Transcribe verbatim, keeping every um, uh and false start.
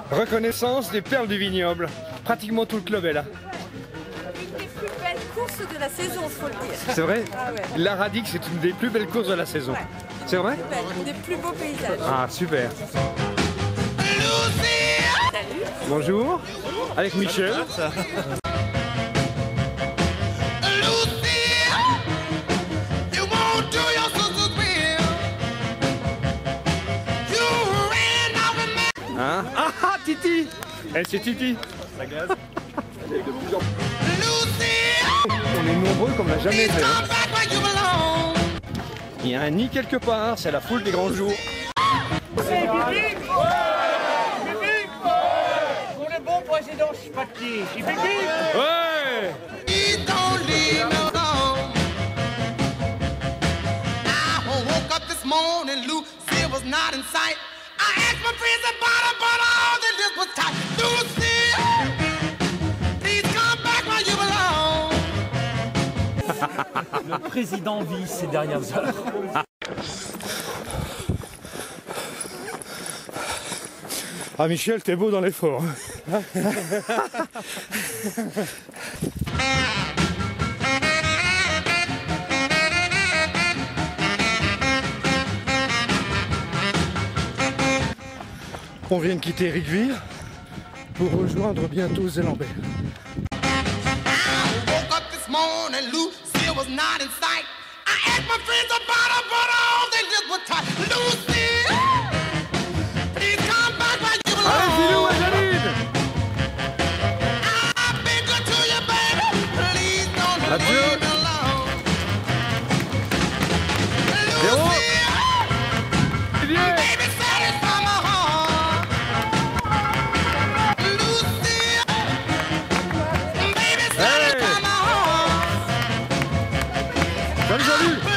Reconnaissance des perles du vignoble. Pratiquement tout le club est là. Une des plus belles courses de la saison, faut le dire. C'est vrai? Ah ouais. La Radic, c'est une des plus belles courses de la saison. Ouais. C'est vrai? Plus belle, une des plus beaux paysages. Ah, super. Salut. Bonjour. Avec Michel. Hein? Ah ah, Titi! Eh, c'est Titi! Ça glace. On est nombreux comme on n'a jamais fait. Hein. Il y a un nid quelque part, c'est la foule des grands jours. C'est Bibi! Bibi! Pour le bon président, je suis pas petit. C'est Bibi! Ouais! Le président vit ces dernières heures. Ah Michel, t'es beau dans l'effort. Hein. On vient de quitter Ricville pour rejoindre bientôt Zélambert. Allez, Philou et Janine! Adieu! Véro! Olivier! Hey! Salut, salut!